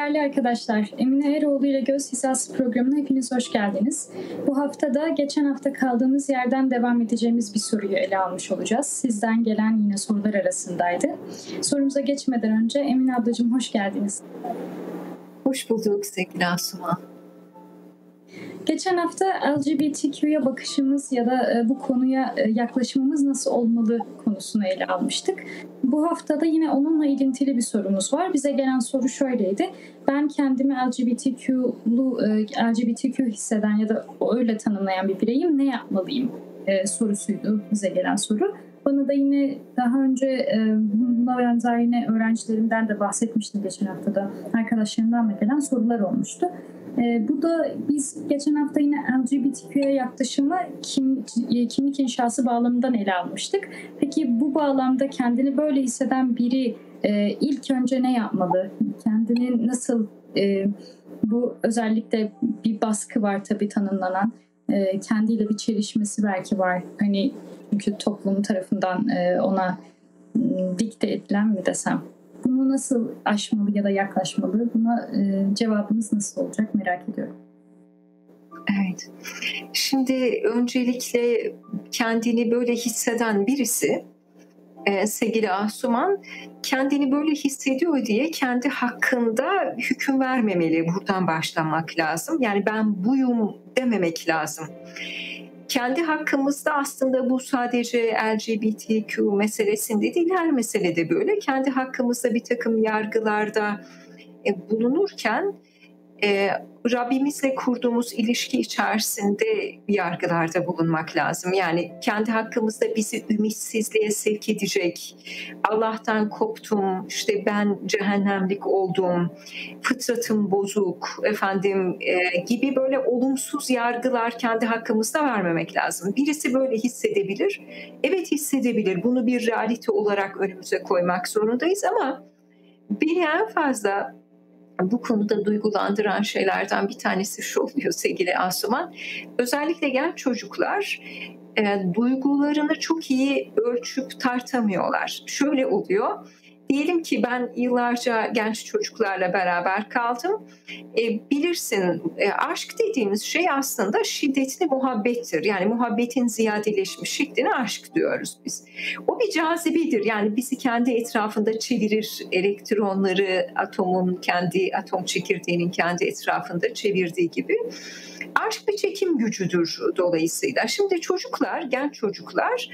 Değerli arkadaşlar, Emine Eroğlu ile Göz Hizası programına hepiniz hoş geldiniz. Bu hafta da geçen hafta kaldığımız yerden devam edeceğimiz bir soruyu ele almış olacağız. Sizden gelen yine sorular arasındaydı. Sorumuza geçmeden önce Emine ablacığım hoş geldiniz. Hoş bulduk sevgili Asuman. Geçen hafta LGBTQ'ya bakışımız ya da bu konuya yaklaşımımız nasıl olmalı konusunu ele almıştık. Bu hafta da yine onunla ilintili bir sorumuz var. Bize gelen soru şöyleydi. Ben kendimi LGBTQ hisseden ya da öyle tanımlayan bir bireyim, ne yapmalıyım sorusuydu bize gelen soru. Bana da yine daha önce buna benzer yine öğrencilerimden de bahsetmiştim geçen haftada. Arkadaşlarımdan da gelen sorular olmuştu. Bu da biz geçen hafta yine LGBTQ'ya yaklaşımı kimlik inşası bağlamından ele almıştık. Peki bu bağlamda kendini böyle hisseden biri ilk önce ne yapmalı? Kendini nasıl, bu özellikle bir baskı var tabii tanımlanan, kendiyle bir çelişmesi belki var. Hani çünkü toplum tarafından ona dikte edilen mi desem? Bunu nasıl aşmalı ya da yaklaşmalı? Buna cevabınız nasıl olacak merak ediyorum. Evet. Şimdi öncelikle kendini böyle hisseden birisi, sevgili Asuman, kendini böyle hissediyor diye kendi hakkında hüküm vermemeli. Buradan başlamak lazım. Yani ben buyum dememek lazım. Kendi hakkımızda aslında bu sadece LGBTQ meselesinde değil, her meselede böyle. Kendi hakkımızda bir takım yargılarda bulunurken Rabbimizle kurduğumuz ilişki içerisinde yargılarda bulunmak lazım. Yani kendi hakkımızda bizi ümitsizliğe sevk edecek, Allah'tan koptum, işte ben cehennemlik oldum, fıtratım bozuk, gibi böyle olumsuz yargılar kendi hakkımızda vermemek lazım. Birisi böyle hissedebilir, evet hissedebilir. Bunu bir realite olarak önümüze koymak zorundayız ama beni en fazla bu konuda duygulandıran şeylerden bir tanesi şu oluyor sevgili Asuman. Özellikle genç çocuklar duygularını çok iyi ölçüp tartamıyorlar. Şöyle oluyor. Diyelim ki ben yıllarca genç çocuklarla beraber kaldım. Bilirsin, aşk dediğimiz şey aslında şiddetli muhabbettir. Yani muhabbetin ziyadeleşmiş şekline aşk diyoruz biz. O bir cazibedir. Yani bizi kendi etrafında çevirir. Elektronları atomun kendi atom çekirdeğinin kendi etrafında çevirdiği gibi. Aşk bir çekim gücüdür dolayısıyla. Şimdi çocuklar, genç çocuklar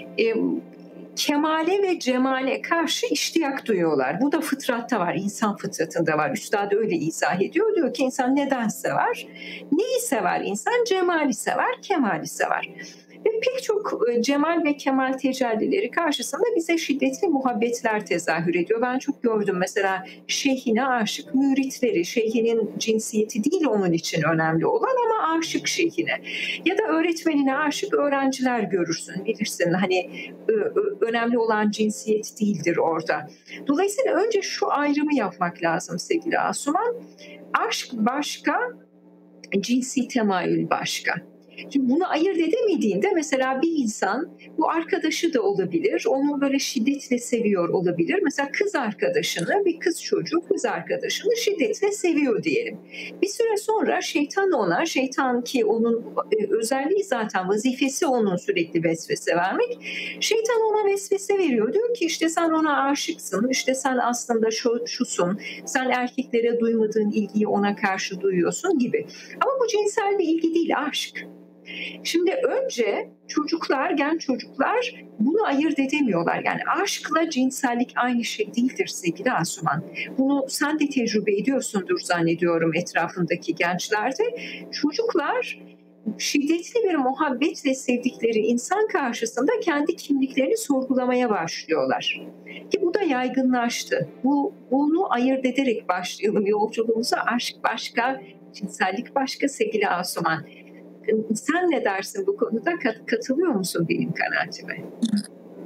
kemale ve cemale karşı iştiyak duyuyorlar. Bu da fıtratta var, insan fıtratında var. Üstad öyle izah ediyor. Diyor ki insan neden sever? Neyi sever insan? Cemali sever, kemali sever. Ve pek çok cemal ve kemal tecellileri karşısında bize şiddetli muhabbetler tezahür ediyor. Ben çok gördüm mesela şeyhine aşık müritleri, şeyhinin cinsiyeti değil onun için önemli olan ama aşık şeyhine. Ya da öğretmenine aşık öğrenciler görürsün, bilirsin. Hani önemli olan cinsiyet değildir orada. Dolayısıyla önce şu ayrımı yapmak lazım sevgili Asuman. Aşk başka, cinsi temayül başka. Şimdi bunu ayırt edemediğinde mesela bir insan bu arkadaşı da olabilir, onu böyle şiddetle seviyor olabilir. Mesela kız arkadaşını, bir kız çocuğu kız arkadaşını şiddetle seviyor diyelim. Bir süre sonra şeytan ki onun özelliği zaten vazifesi onun sürekli vesvese vermek. Şeytan ona vesvese veriyor. Diyor ki işte sen ona aşıksın, işte sen aslında şusun, sen erkeklere duymadığın ilgiyi ona karşı duyuyorsun gibi. Ama bu cinsel bir ilgi değil, aşk. Şimdi önce çocuklar, genç çocuklar bunu ayırt edemiyorlar. Yani aşkla cinsellik aynı şey değildir sevgili Asuman. Bunu sen de tecrübe ediyorsundur zannediyorum etrafındaki gençlerde. Çocuklar şiddetli bir muhabbetle sevdikleri insan karşısında kendi kimliklerini sorgulamaya başlıyorlar. Ki bu da yaygınlaştı. Bunu ayırt ederek başlayalım yolculuğumuza. Aşk başka, cinsellik başka sevgili Asuman. Sen ne dersin bu konuda? Katılıyor musun benim kanaatime?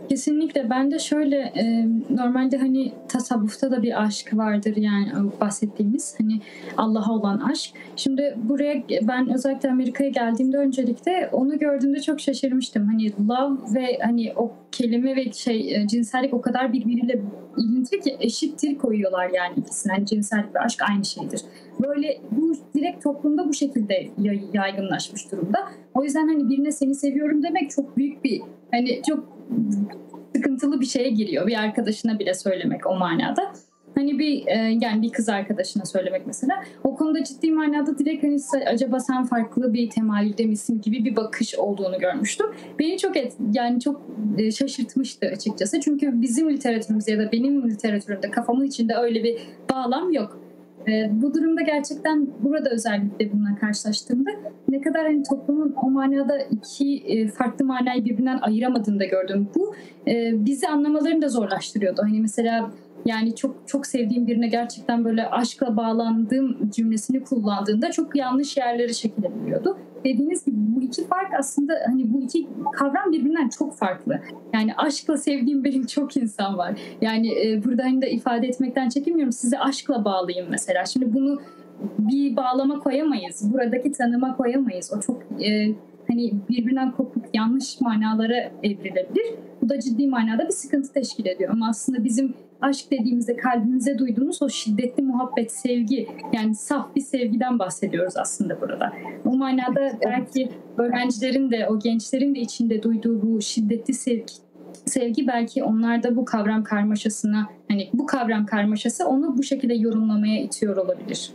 Kesinlikle. Ben de şöyle, normalde, hani, tasavvufta da bir aşk vardır, yani, o bahsettiğimiz, hani, Allah'a olan aşk. Şimdi buraya ben özellikle Amerika'ya geldiğimde öncelikle onu gördüğümde çok şaşırmıştım. Hani, love ve, hani, o kelime ve cinsellik o kadar birbiriyle ilintili ki eşittir koyuyorlar yani ikisini. Hani, cinsellik ve aşk aynı şeydir. Böyle bu direkt toplumda bu şekilde yaygınlaşmış durumda. O yüzden, hani, birine seni seviyorum demek çok büyük bir, hani, çok sıkıntılı bir şeye giriyor. Bir arkadaşına bile söylemek o manada. Hani yani bir kız arkadaşına söylemek mesela. O konuda ciddi manada direkt hani acaba sen farklı bir temayülde misin gibi bir bakış olduğunu görmüştüm. Beni çok şaşırtmıştı açıkçası. Çünkü bizim literatürümüzde ya da benim literatürümde kafamın içinde öyle bir bağlam yok. Bu durumda gerçekten burada özellikle bununla karşılaştığımda ne kadar hani toplumun o manada iki farklı manayı birbirinden ayıramadığını da gördüm. Bu bizi anlamalarını da zorlaştırıyordu. Hani mesela yani çok çok sevdiğim birine gerçekten böyle aşkla bağlandığım cümlesini kullandığında çok yanlış yerlere şekillenebiliyordu. Dediğiniz gibi bu iki fark aslında hani bu iki kavram birbirinden çok farklı. Yani aşkla sevdiğim benim çok insan var. Yani burada hani de ifade etmekten çekinmiyorum. Size aşkla bağlıyım mesela. Şimdi bunu bir bağlama koyamayız. Buradaki tanıma koyamayız. O çok hani birbirinden kopuk yanlış manalara evrilebilir. Bu da ciddi manada bir sıkıntı teşkil ediyor. Ama aslında bizim aşk dediğimizde kalbimize duyduğumuz o şiddetli muhabbet, sevgi, yani saf bir sevgiden bahsediyoruz aslında burada. O manada belki öğrencilerin de, o gençlerin de içinde duyduğu bu şiddetli sevgi belki onlarda bu kavram karmaşasına, hani bu kavram karmaşası onu bu şekilde yorumlamaya itiyor olabilir.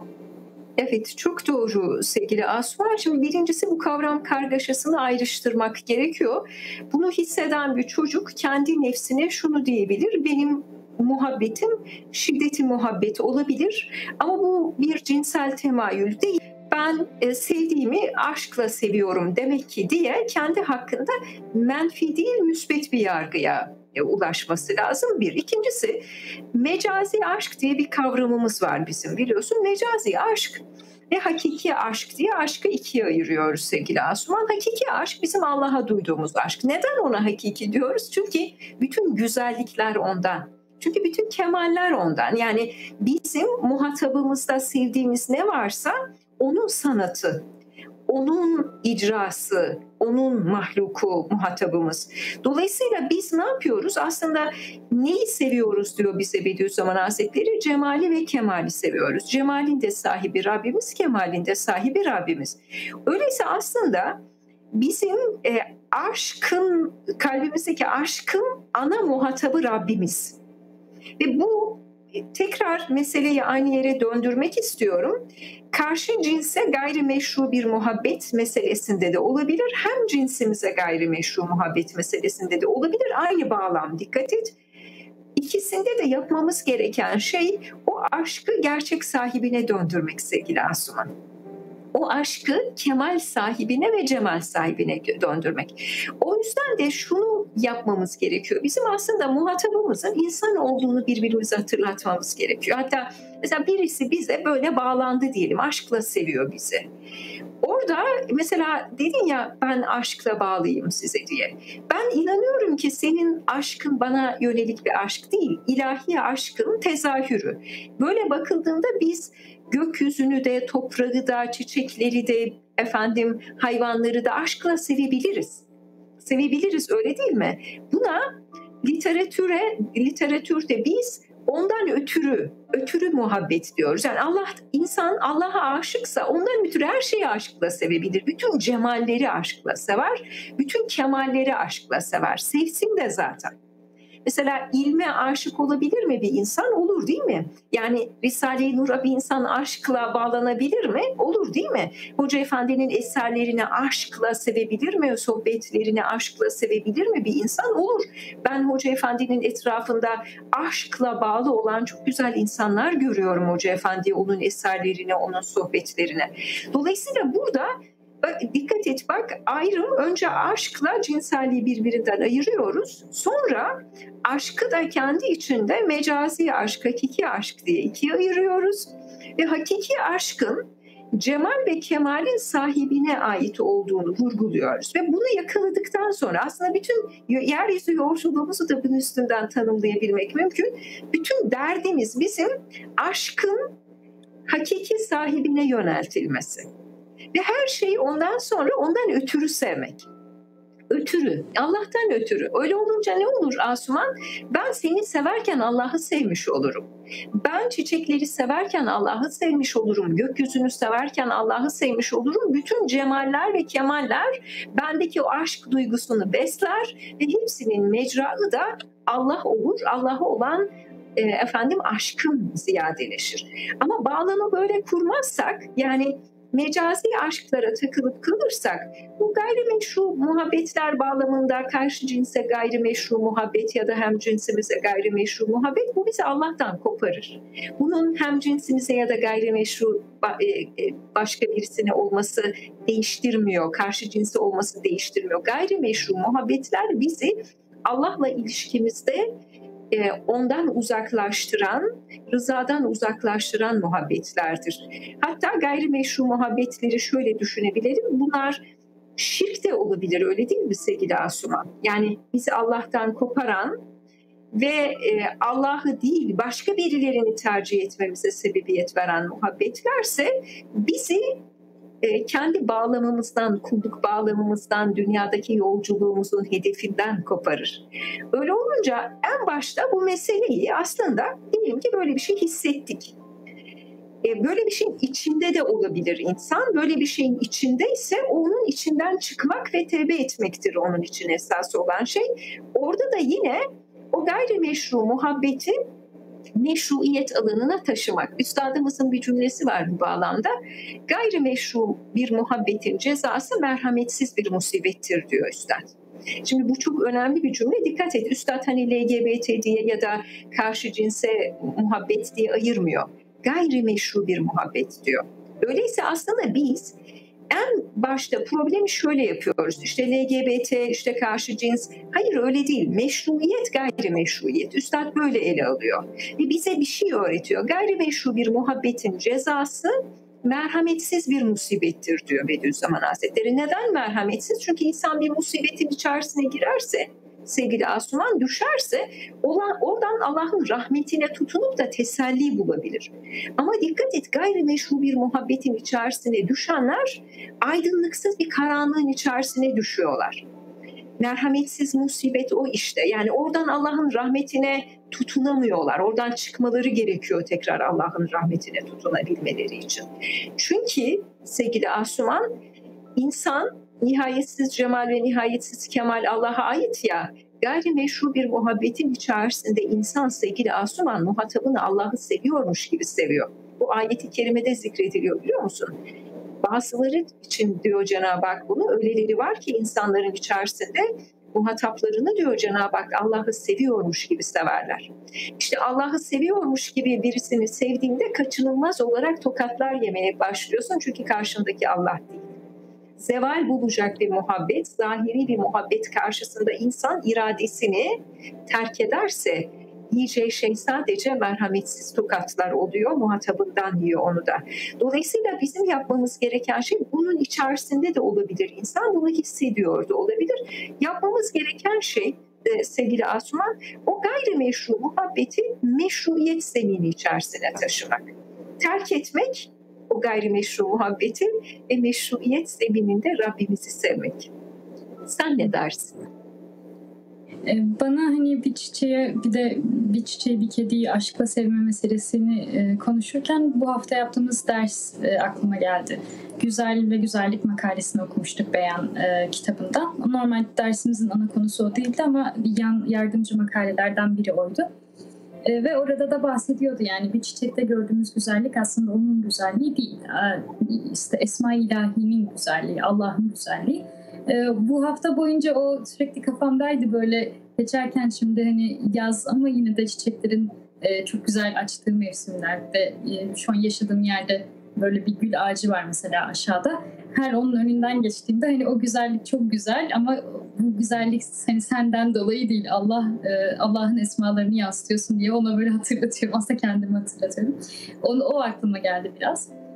Evet, çok doğru sevgili Asuman. Şimdi birincisi bu kavram kargaşasını ayrıştırmak gerekiyor. Bunu hisseden bir çocuk kendi nefsine şunu diyebilir: benim muhabbetim şiddeti muhabbet olabilir ama bu bir cinsel temayül değil. Ben sevdiğimi aşkla seviyorum demek ki diye kendi hakkında menfi değil müsbet bir yargıya ulaşması lazım bir. İkincisi, mecazi aşk diye bir kavramımız var bizim, biliyorsun. Mecazi aşk ve hakiki aşk diye aşkı ikiye ayırıyoruz sevgili Asuman. Hakiki aşk bizim Allah'a duyduğumuz aşk. Neden ona hakiki diyoruz? Çünkü bütün güzellikler ondan. Çünkü bütün kemaller ondan. Yani bizim muhatabımızda sevdiğimiz ne varsa onun sanatı, onun icrası, onun mahluku muhatabımız. Dolayısıyla biz ne yapıyoruz? Aslında neyi seviyoruz diyor bize Bediüzzaman Hazretleri? Cemali ve kemali seviyoruz. Cemalin de sahibi Rabbimiz, kemalin de sahibi Rabbimiz. Öyleyse aslında bizim kalbimizdeki aşkın ana muhatabı Rabbimiz. Ve bu tekrar meseleyi aynı yere döndürmek istiyorum. Karşı cinse gayrimeşru bir muhabbet meselesinde de olabilir. Hem cinsimize gayrimeşru muhabbet meselesinde de olabilir. Aynı bağlam, dikkat et. İkisinde de yapmamız gereken şey o aşkı gerçek sahibine döndürmek sevgili Asuman. O aşkı kemal sahibine ve cemal sahibine döndürmek. O yüzden de şunu yapmamız gerekiyor. Bizim aslında muhatabımızın insan olduğunu birbirimize hatırlatmamız gerekiyor. Hatta mesela birisi bize böyle bağlandı diyelim, aşkla seviyor bizi. Orada mesela dedin ya, ben aşkla bağlıyım size diye. Ben inanıyorum ki senin aşkın bana yönelik bir aşk değil, ilahi aşkın tezahürü. Böyle bakıldığında biz gökyüzünü de, toprağı da, çiçekleri de, hayvanları da aşkla sevebiliriz. Sevebiliriz, öyle değil mi? Buna literatürde biz ondan ötürü muhabbet diyoruz. Yani insan Allah'a aşıksa ondan ötürü her şeyi aşkla sevebilir. Bütün cemalleri aşkla sever, bütün kemalleri aşkla sever. Sevsin de zaten. Mesela ilme aşık olabilir mi bir insan? Olur, değil mi? Yani Risale-i Nur'a bir insan aşkla bağlanabilir mi? Olur, değil mi? Hoca Efendi'nin eserlerini aşkla sevebilir mi? Sohbetlerini aşkla sevebilir mi bir insan? Olur. Ben Hoca Efendi'nin etrafında aşkla bağlı olan çok güzel insanlar görüyorum Hoca Efendi, onun eserlerine, onun sohbetlerine. Dolayısıyla burada dikkat et, bak, ayrım, önce aşkla cinselliği birbirinden ayırıyoruz. Sonra aşkı da kendi içinde mecazi aşk, hakiki aşk diye ikiye ayırıyoruz. Ve hakiki aşkın cemal ve kemalin sahibine ait olduğunu vurguluyoruz. Ve bunu yakaladıktan sonra aslında bütün yeryüzü yolculuğumuzu da bunun üstünden tanımlayabilmek mümkün. Bütün derdimiz bizim aşkın hakiki sahibine yöneltilmesi. Ve her şeyi ondan sonra ondan ötürü sevmek. Ötürü, Allah'tan ötürü. Öyle olunca ne olur Asuman? Ben seni severken Allah'ı sevmiş olurum. Ben çiçekleri severken Allah'ı sevmiş olurum. Gökyüzünü severken Allah'ı sevmiş olurum. Bütün cemaller ve kemaller bendeki o aşk duygusunu besler ve hepsinin mecraı da Allah olur. Allah'a olan aşkım ziyadeleşir. Ama bağlamı böyle kurmazsak, yani mecazi aşklara takılıp kalırsak, bu gayrimeşru muhabbetler bağlamında karşı cinse gayrimeşru muhabbet ya da hemcinsimize gayrimeşru muhabbet, bu bizi Allah'tan koparır. Bunun hemcinsimize ya da gayrimeşru başka birisine olması değiştirmiyor, karşı cinsi olması değiştirmiyor. Gayrimeşru muhabbetler bizi Allah'la ilişkimizde ondan uzaklaştıran, rızadan uzaklaştıran muhabbetlerdir. Hatta gayrimeşru muhabbetleri şöyle düşünebilirim. Bunlar şirk de olabilir, öyle değil mi sevgili Asuman? Yani bizi Allah'tan koparan ve Allah'ı değil başka birilerini tercih etmemize sebebiyet veren muhabbetlerse bizi kendi bağlamımızdan, kulluk bağlamımızdan, dünyadaki yolculuğumuzun hedefinden koparır. Öyle olunca en başta bu meseleyi aslında diyelim ki böyle bir şey hissettik. Böyle bir şeyin içinde de olabilir insan. Böyle bir şeyin içindeyse onun içinden çıkmak ve tevbe etmektir onun için esas olan şey. Orada da yine o gayrimeşru muhabbeti meşruiyet alanına taşımak. Üstadımızın bir cümlesi var bu bağlamda. Gayrimeşru bir muhabbetin cezası merhametsiz bir musibettir diyor Üstad. Şimdi bu çok önemli bir cümle. Dikkat et. Üstad hani LGBT diye ya da karşı cinse muhabbet diye ayırmıyor. Gayrimeşru bir muhabbet diyor. Öyleyse aslında biz en başta problemi şöyle yapıyoruz. İşte LGBT, işte karşı cins. Hayır öyle değil. Meşruiyet, gayrimeşruiyet. Üstad böyle ele alıyor. Ve bize bir şey öğretiyor. Gayrimeşru bir muhabbetin cezası merhametsiz bir musibettir diyor Bediüzzaman Hazretleri. Neden merhametsiz? Çünkü insan bir musibetin içerisine girerse, sevgili Asuman, düşerse oradan Allah'ın rahmetine tutunup da teselli bulabilir. Ama dikkat et, gayrimeşru bir muhabbetin içerisine düşenler aydınlıksız bir karanlığın içerisine düşüyorlar. Merhametsiz musibet o işte. Yani oradan Allah'ın rahmetine tutunamıyorlar. Oradan çıkmaları gerekiyor tekrar Allah'ın rahmetine tutunabilmeleri için. Çünkü sevgili Asuman, insan nihayetsiz cemal ve nihayetsiz kemal Allah'a ait ya, gayrimeşru bir muhabbetin içerisinde insan sevgili Asuman muhatabını Allah'ı seviyormuş gibi seviyor. Bu ayet-i kerimede zikrediliyor biliyor musun? Bazıları için diyor Cenab-ı Hak bunu, öyleleri var ki insanların içerisinde muhataplarını diyor Cenab-ı Hak Allah'ı seviyormuş gibi severler. İşte Allah'ı seviyormuş gibi birisini sevdiğinde kaçınılmaz olarak tokatlar yemeye başlıyorsun çünkü karşındaki Allah değil. Zeval bulacak bir muhabbet, zahiri bir muhabbet karşısında insan iradesini terk ederse yiyeceği şey sadece merhametsiz tokatlar oluyor, muhatabından yiyor onu da. Dolayısıyla bizim yapmamız gereken şey, bunun içerisinde de olabilir insan, bunu hissediyor da olabilir. Yapmamız gereken şey sevgili Asuman, o gayrimeşru muhabbeti meşruiyet zemini içerisine taşımak. Terk etmek o gayrimeşru muhabbeti ve meşruiyet zemininde Rabbimizi sevmek. Sen ne dersin? Bana hani bir çiçeğe bir çiçeği bir kediyi aşkla sevme meselesini konuşurken bu hafta yaptığımız ders aklıma geldi. Güzel ve Güzellik makalesini okumuştuk Beyan kitabında. Normal dersimizin ana konusu o değildi ama yardımcı makalelerden biri oydu. Ve orada da bahsediyordu, yani bir çiçekte gördüğümüz güzellik aslında onun güzelliği değil. İşte Esma-i İlahi'nin güzelliği, Allah'ın güzelliği. Bu hafta boyunca o sürekli kafamdaydı böyle geçerken, şimdi hani yaz ama yine de çiçeklerin çok güzel açtığı mevsimler ve şu an yaşadığım yerde böyle bir gül ağacı var mesela aşağıda. Her onun önünden geçtiğimde hani o güzellik çok güzel ama bu güzellik hani senden dolayı değil, Allah'ın esmalarını yansıtıyorsun diye ona böyle hatırlatıyorum. Aslında kendimi hatırlatıyorum. O aklıma geldi biraz.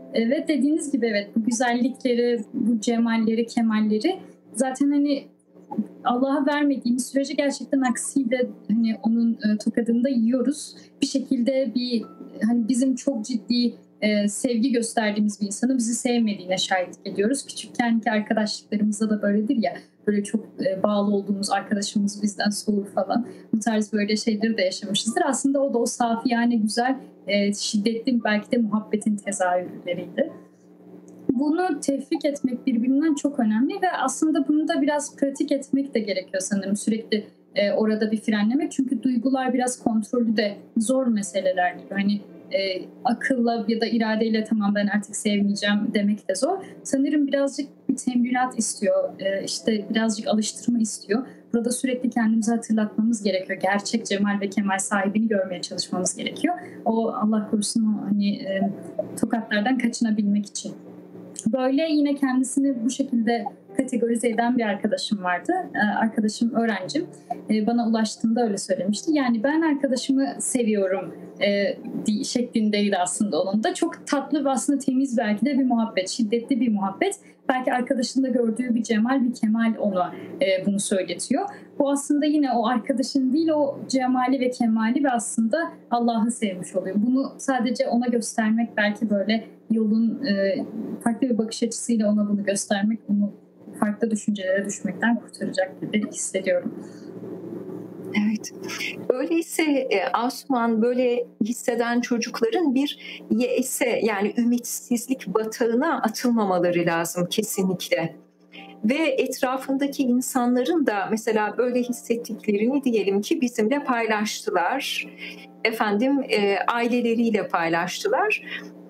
Evet, dediğiniz gibi evet, bu güzellikleri, bu cemalleri, kemalleri zaten hani Allah'a vermediğimiz sürece gerçekten aksiyle hani onun tokadını da yiyoruz. Bir şekilde bir hani bizim çok ciddi sevgi gösterdiğimiz bir insanın bizi sevmediğine şahitlik ediyoruz. Küçükkenki arkadaşlıklarımızda da böyledir ya, böyle çok bağlı olduğumuz arkadaşımız bizden soğur falan. Bu tarz böyle şeyleri de yaşamışızdır. Aslında o da o safiyane güzel, şiddetli belki de muhabbetin tezahürleriydi. Bunu tefrik etmek birbirinden çok önemli ve aslında bunu da biraz pratik etmek de gerekiyor sanırım. Sürekli orada bir frenlemek. Çünkü duygular biraz kontrolü de zor meseleler gibi. Hani akılla ya da iradeyle tamam ben artık sevmeyeceğim demek de zor. Sanırım birazcık bir temrinat istiyor. İşte birazcık alıştırma istiyor. Burada sürekli kendimize hatırlatmamız gerekiyor. Gerçek cemal ve kemal sahibini görmeye çalışmamız gerekiyor. O Allah korusun o hani tokatlardan kaçınabilmek için. Böyle yine kendisini bu şekilde kategorize eden bir arkadaşım vardı. Arkadaşım öğrencim. Bana ulaştığında öyle söylemişti. Yani ben arkadaşımı seviyorum şeklindeydi aslında onun da. Çok tatlı ve aslında temiz belki de bir muhabbet, şiddetli bir muhabbet. Belki arkadaşında gördüğü bir cemal, bir kemal ona bunu söyletiyor. Bu aslında yine o arkadaşın değil, o cemali ve kemali ve aslında Allah'ı sevmiş oluyor. Bunu sadece ona göstermek belki böyle yolun farklı bir bakış açısıyla ona bunu göstermek, onu farklı düşüncelere düşmekten kurtaracak gibi hissediyorum. Evet. Öyleyse Asuman, böyle hisseden çocukların bir yese, yani ümitsizlik batağına atılmamaları lazım kesinlikle. Ve etrafındaki insanların da mesela böyle hissettiklerini diyelim ki bizimle paylaştılar. Efendim aileleriyle paylaştılar.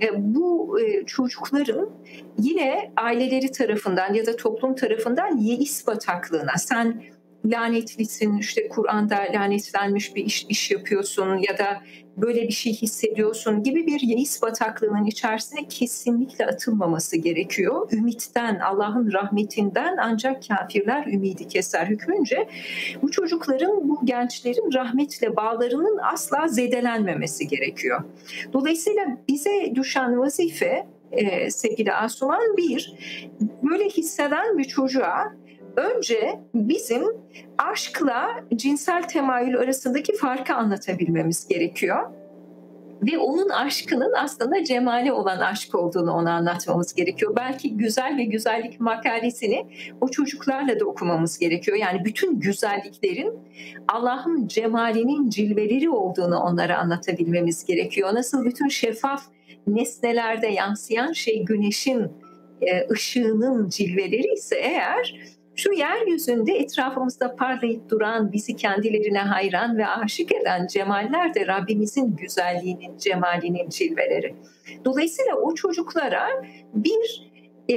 Bu çocukların yine aileleri tarafından ya da toplum tarafından yeis bataklığına, sen lanetlisin, işte Kur'an'da lanetlenmiş bir iş yapıyorsun ya da böyle bir şey hissediyorsun gibi bir yeis bataklığının içerisine kesinlikle atılmaması gerekiyor. Ümitten, Allah'ın rahmetinden ancak kafirler ümidi keser hükmünce bu çocukların, bu gençlerin rahmetle bağlarının asla zedelenmemesi gerekiyor. Dolayısıyla bize düşen vazife, sevgili Asuman, bir, böyle hisseden bir çocuğa önce bizim aşkla cinsel temayül arasındaki farkı anlatabilmemiz gerekiyor. Ve onun aşkının aslında cemali olan aşk olduğunu ona anlatmamız gerekiyor. Belki güzel ve güzellik makalesini o çocuklarla da okumamız gerekiyor. Yani bütün güzelliklerin Allah'ın cemalinin cilveleri olduğunu onlara anlatabilmemiz gerekiyor. Nasıl bütün şeffaf nesnelerde yansıyan şey güneşin ışığının cilveleri ise eğer, şu yeryüzünde etrafımızda parlayıp duran, bizi kendilerine hayran ve aşık eden cemaller de Rabbimizin güzelliğinin, cemalinin cilveleri. Dolayısıyla o çocuklara bir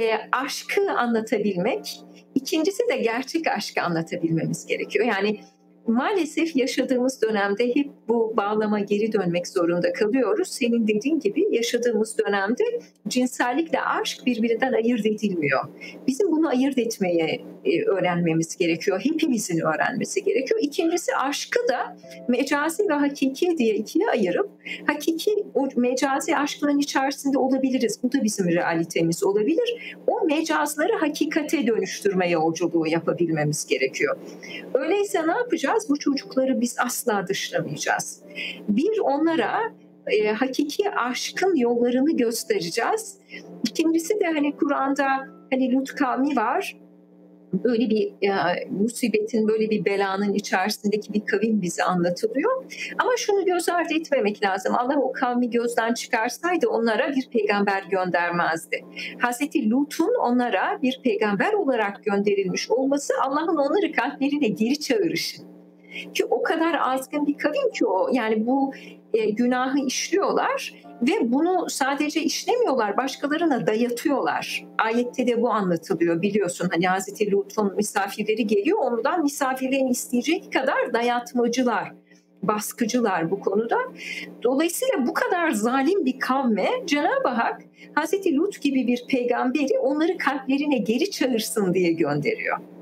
aşkı anlatabilmek, ikincisi de gerçek aşkı anlatabilmemiz gerekiyor. Yani maalesef yaşadığımız dönemde hep bu bağlama geri dönmek zorunda kalıyoruz. Senin dediğin gibi yaşadığımız dönemde cinsellikle aşk birbirinden ayırt edilmiyor. Bizim bunu ayırt etmeye öğrenmemiz gerekiyor. Hepimizin öğrenmesi gerekiyor. İkincisi, aşkı da mecazi ve hakiki diye ikiye ayırıp, hakiki o mecazi aşkların içerisinde olabiliriz. Bu da bizim realitemiz olabilir. O mecazları hakikate dönüştürme yolculuğu yapabilmemiz gerekiyor. Öyleyse ne yapacağız? Bu çocukları biz asla dışlamayacağız. Bir, onlara hakiki aşkın yollarını göstereceğiz. İkincisi de hani Kur'an'da hani Lut kavmi var. Böyle bir musibetin, böyle bir belanın içerisindeki bir kavim bize anlatılıyor. Ama şunu göz ardı etmemek lazım. Allah o kavmi gözden çıkarsaydı onlara bir peygamber göndermezdi. Hazreti Lut'un onlara bir peygamber olarak gönderilmiş olması Allah'ın onları kalplerine geri çağırışı. Ki o kadar azgın bir kavim ki o, yani bu günahı işliyorlar ve bunu sadece işlemiyorlar, başkalarına dayatıyorlar. Ayette de bu anlatılıyor, biliyorsun. Hani Hazreti Lut'un misafirleri geliyor, ondan misafirlerin isteyecek kadar dayatmacılar, baskıcılar bu konuda. Dolayısıyla bu kadar zalim bir kavme Cenab-ı Hak Hazreti Lut gibi bir peygamberi onları kalplerine geri çağırsın diye gönderiyor.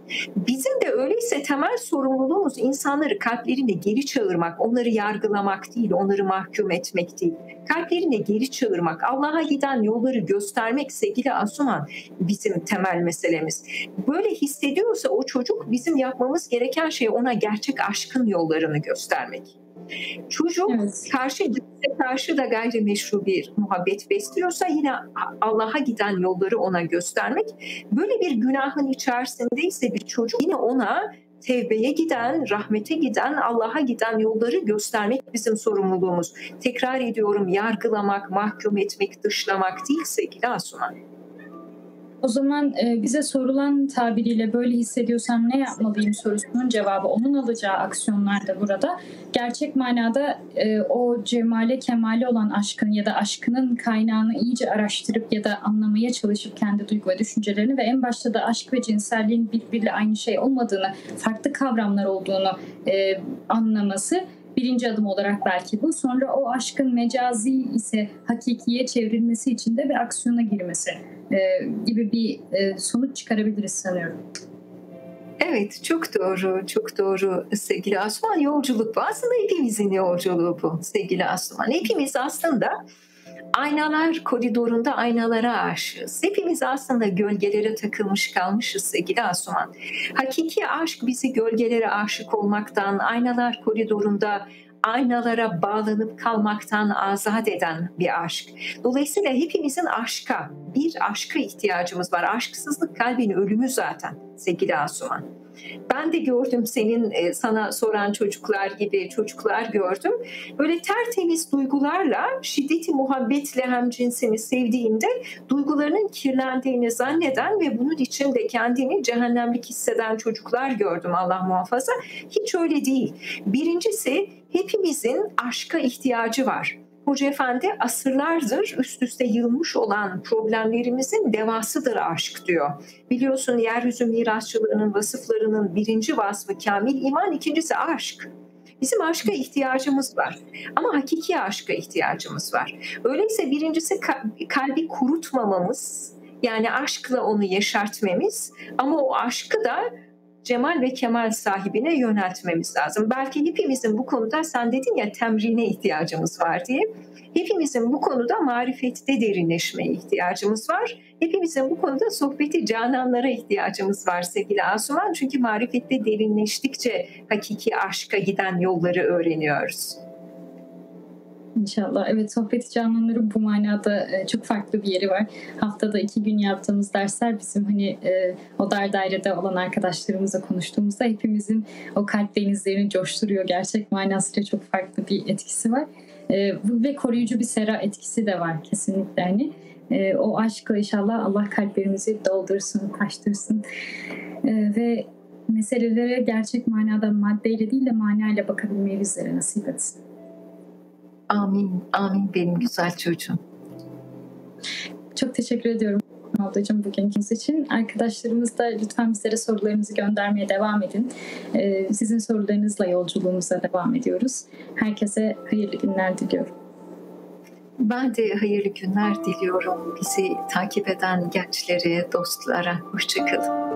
Bizim de öyleyse temel sorumluluğumuz insanları kalplerine geri çağırmak, onları yargılamak değil, onları mahkum etmek değil. Kalplerine geri çağırmak, Allah'a giden yolları göstermek sevgili Asuman bizim temel meselemiz. Böyle hissediyorsa o çocuk, bizim yapmamız gereken şey ona gerçek aşkın yollarını göstermek. Çocuk Evet. karşı da gayrimeşru bir muhabbet besliyorsa yine Allah'a giden yolları ona göstermek. Böyle bir günahın içerisindeyse bir çocuk, yine ona tevbeye giden, rahmete giden, Allah'a giden yolları göstermek bizim sorumluluğumuz. Tekrar ediyorum, yargılamak, mahkum etmek, dışlamak değil sevgili Asuman. O zaman bize sorulan tabiriyle böyle hissediyorsam ne yapmalıyım sorusunun cevabı, onun alacağı aksiyonlar da burada. Gerçek manada o cemale kemale olan aşkın ya da aşkının kaynağını iyice araştırıp ya da anlamaya çalışıp kendi duygu ve düşüncelerini ve en başta da aşk ve cinselliğin birbiriyle aynı şey olmadığını, farklı kavramlar olduğunu anlaması birinci adım olarak belki bu. Sonra o aşkın mecazi ise hakikiye çevrilmesi için de bir aksiyona girmesi gibi bir sonuç çıkarabiliriz sanıyorum. Evet, çok doğru, çok doğru sevgili Asuman. Yolculuk bu. Aslında hepimizin yolculuğu bu sevgili Asuman. Hepimiz aslında aynalar koridorunda aynalara aşığız. Hepimiz aslında gölgelere takılmış kalmışız sevgili Asuman. Hakiki aşk bizi gölgelere aşık olmaktan, aynalar koridorunda aynalara bağlanıp kalmaktan azat eden bir aşk. Dolayısıyla hepimizin bir aşka ihtiyacımız var. Aşksızlık kalbin ölümü zaten sevgili Asuman. Ben de gördüm, sana soran çocuklar gibi çocuklar gördüm. Böyle tertemiz duygularla, şiddeti muhabbetle hemcinsini sevdiğinde duygularının kirlendiğini zanneden ve bunun için de kendini cehennemlik hisseden çocuklar gördüm, Allah muhafaza. Hiç öyle değil. Birincisi, hepimizin aşka ihtiyacı var. Hoca Efendi asırlardır üst üste yığılmış olan problemlerimizin devasıdır aşk diyor. Biliyorsun, yeryüzü mirasçılarının vasıflarının birinci vasfı kamil iman, ikincisi aşk. Bizim aşka ihtiyacımız var ama hakiki aşka ihtiyacımız var. Öyleyse birincisi kalbi kurutmamamız, yani aşkla onu yeşertmemiz, ama o aşkı da cemal ve kemal sahibine yöneltmemiz lazım. Belki hepimizin bu konuda, sen dedin ya, temrine ihtiyacımız var diye. Hepimizin bu konuda marifette derinleşmeye ihtiyacımız var. Hepimizin bu konuda sohbeti cananlara ihtiyacımız var sevgili Asuman. Çünkü marifette derinleştikçe hakiki aşka giden yolları öğreniyoruz. İnşallah. Evet, sohbeti canlanların bu manada çok farklı bir yeri var. Haftada 2 gün yaptığımız dersler bizim o dar dairede olan arkadaşlarımızla konuştuğumuzda hepimizin o kalp denizlerini coşturuyor. Gerçek manasıyla çok farklı bir etkisi var. Ve koruyucu bir sera etkisi de var kesinlikle. O aşkla inşallah Allah kalplerimizi doldursun, taştırsın. Ve meselelere gerçek manada maddeyle değil de manayla bakabilmeyi bizlere nasip etsin. Amin, amin benim güzel çocuğum. Çok teşekkür ediyorum ablacığım bugünkünüz için. Arkadaşlarımız da lütfen bizlere sorularınızı göndermeye devam edin. Sizin sorularınızla yolculuğumuza devam ediyoruz. Herkese hayırlı günler diliyorum. Ben de hayırlı günler diliyorum bizi takip eden gençlere, dostlara. Hoşça kalın.